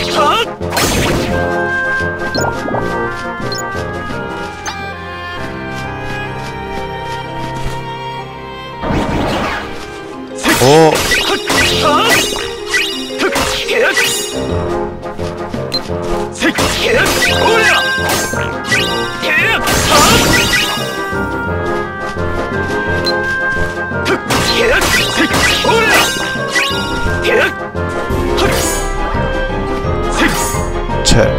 おチェ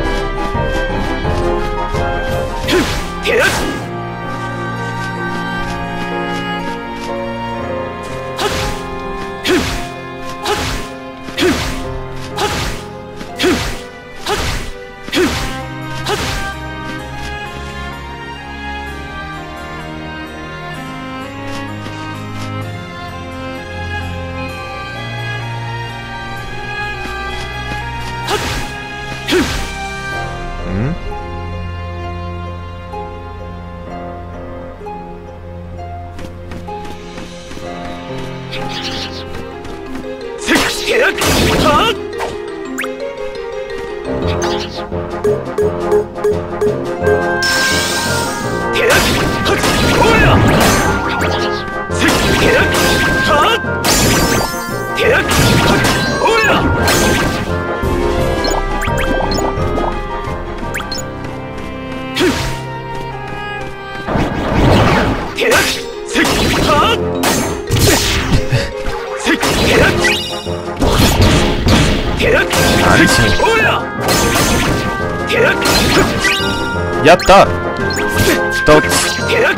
やった一つ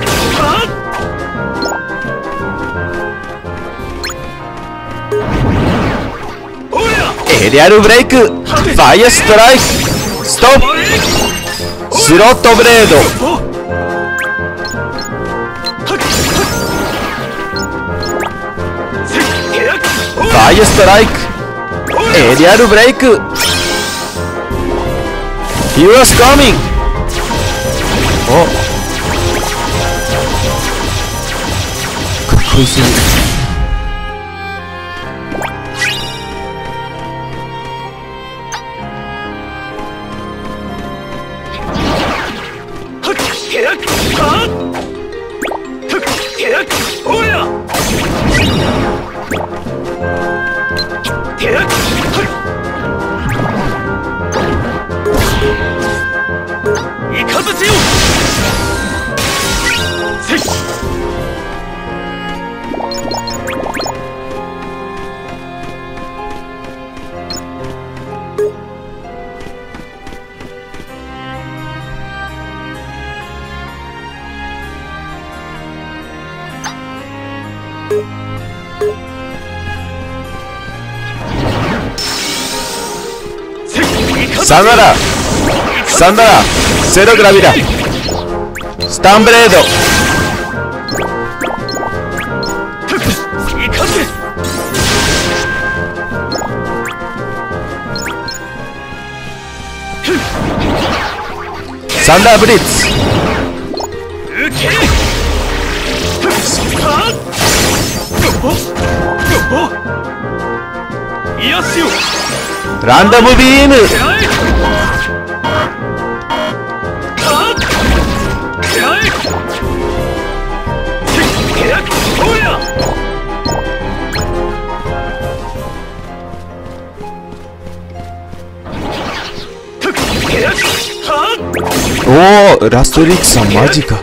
エリアルブレイクファイアストライクストップスロットブレードファイアストライクエリアルブレイクYou are coming! おかっこいいすぎるサンダラセログラビラスタンブレードサンダーブリッツランダムビームおおラストリッチさんマジか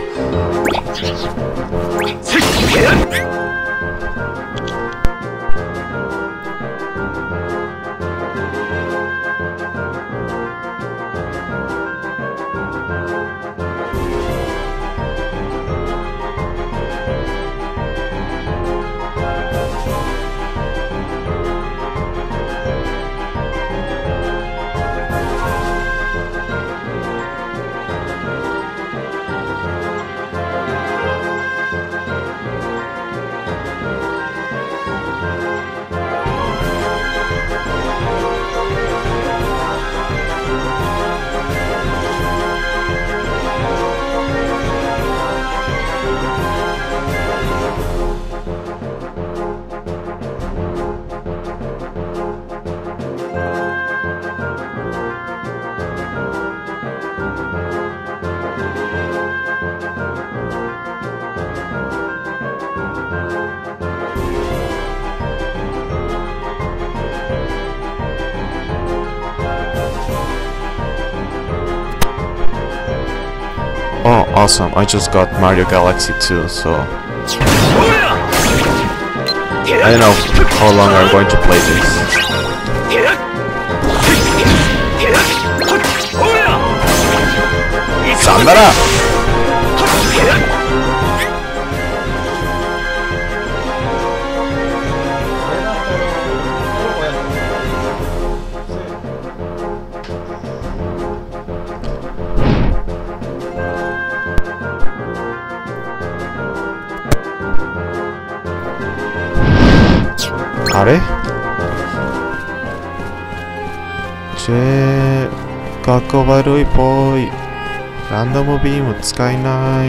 Oh, awesome. I just got Mario Galaxy 2, so I don't know how long I'm going to play this. さんだらあれかっこ悪いっぽい。ランダムビーム使えない。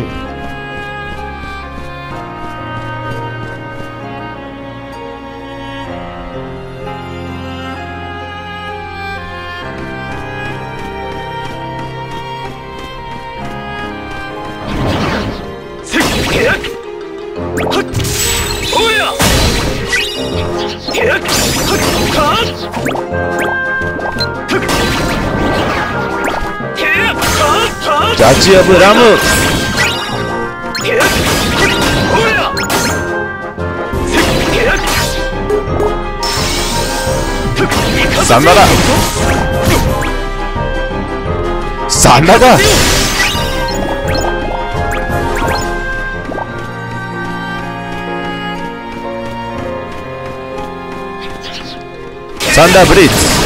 ジャッジ・オブ・ラム。サンダだ。サンダだ。サンダーブリッツ。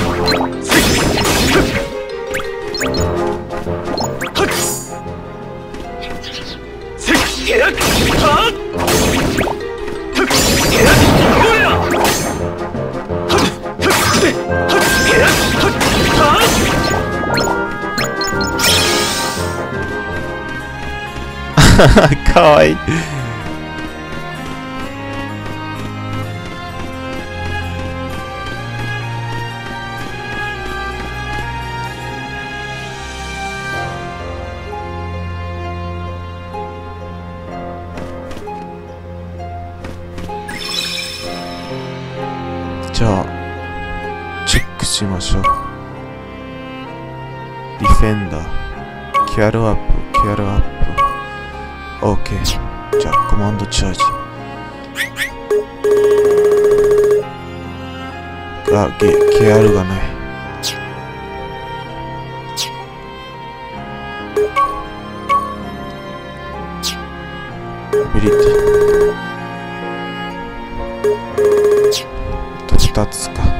かわいい。じゃあチェックしましょう。ディフェンダー、キャルアップ、キャルアップ。OK。じゃあコマンドチャージ。ケアルがない。アビリティ。2つか。